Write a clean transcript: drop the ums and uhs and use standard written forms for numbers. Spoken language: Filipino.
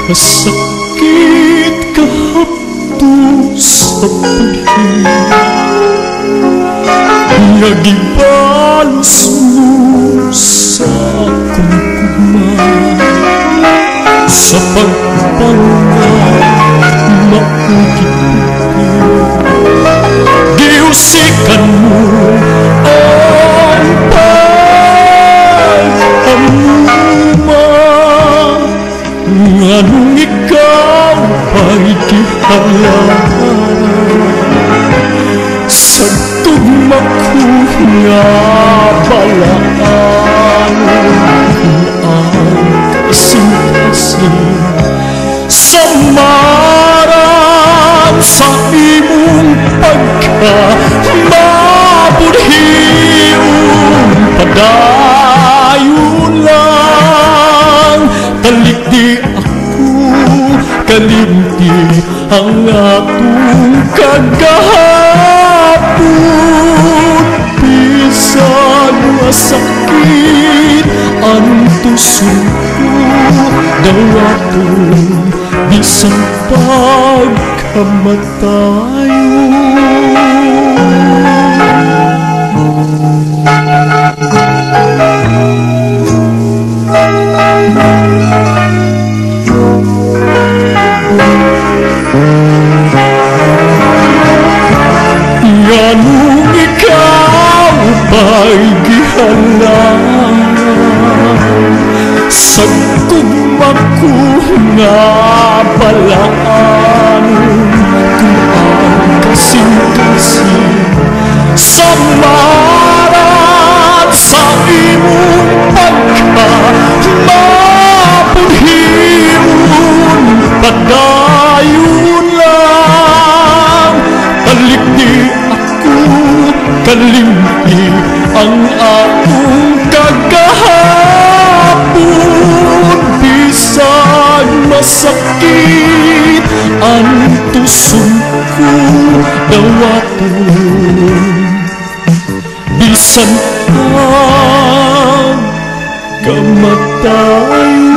Kasakit kahapto sa paghin nga gibalos mo sa akong kugma sa pagpangat maugit-ugit giusikan mo ang pag-amuma nganong ikaw ay gihalaan sa tugma ko nga balaan ang kasing-kasing sa marang sa imong pagka-mabudhiong padayon lang talikdi ako kalimti ang atong kagahapon bisan masakit ang tusok ko dawaton bisan nganong ikaw ba'y gihalangan sa tugma ko nga balaan kung ang kasing-kasing sa maran sa imong pagka-mabudhiyon padayon lang talikdi ako kalimti ang akong kagahapon bisan masakit ang tusok ko dawaton bisan ang kamatayon.